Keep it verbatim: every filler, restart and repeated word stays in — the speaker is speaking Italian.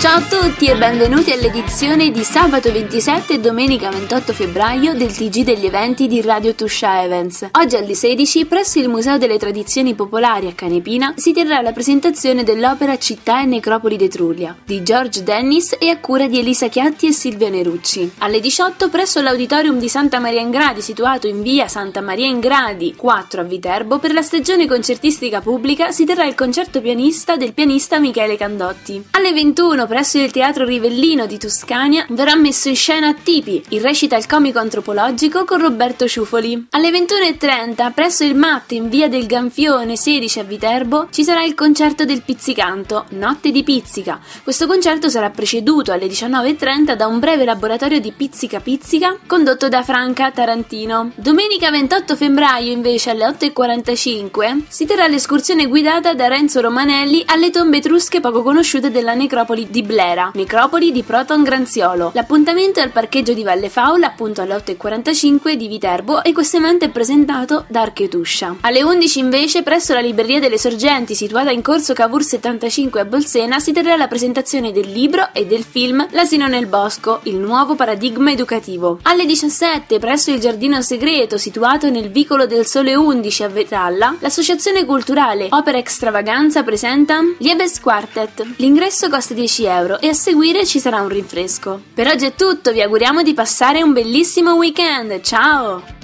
Ciao a tutti e benvenuti all'edizione di sabato ventisette e domenica ventotto febbraio del T G degli eventi di Radio Tuscia Events. Oggi alle sedici, presso il Museo delle Tradizioni Popolari a Canepina, si terrà la presentazione dell'opera Città e Necropoli d'Etruria di George Dennis e a cura di Elisa Chiatti e Silvia Nerucci. Alle diciotto, presso l'Auditorium di Santa Maria in Gradi, situato in via Santa Maria in Gradi quattro a Viterbo, per la stagione concertistica pubblica si terrà il concerto pianista del pianista Michele Candotti. Alle ventuno, presso il Teatro Rivellino di Tuscania, verrà messo in scena Tipi, il recital comico antropologico con Roberto Ciufoli. Alle ventuno e trenta, presso il M A T in via del Ganfione sedici a Viterbo, ci sarà il concerto del Pizzicanto, Notte di Pizzica. Questo concerto sarà preceduto alle diciannove e trenta da un breve laboratorio di Pizzica Pizzica condotto da Franca Tarantino. Domenica ventotto febbraio, invece, alle otto e quarantacinque, si terrà l'escursione guidata da Renzo Romanelli alle tombe etrusche poco conosciute della necropoli di Blera, necropoli di Proton Granziolo. L'appuntamento è al parcheggio di Valle Faula, appunto alle otto e quarantacinque di Viterbo, e questo evento è presentato da Archetuscia. Alle undici, invece, presso la Libreria delle Sorgenti, situata in corso Cavour settantacinque a Bolsena, si terrà la presentazione del libro e del film L'asino nel bosco, il nuovo paradigma educativo. Alle diciassette, presso il Giardino Segreto, situato nel Vicolo del Sole undici a Vetalla, l'associazione culturale Opera Extravaganza presenta Liebes Quartet. L'ingresso costa dieci euro e a seguire ci sarà un rinfresco. Per oggi è tutto, vi auguriamo di passare un bellissimo weekend, ciao!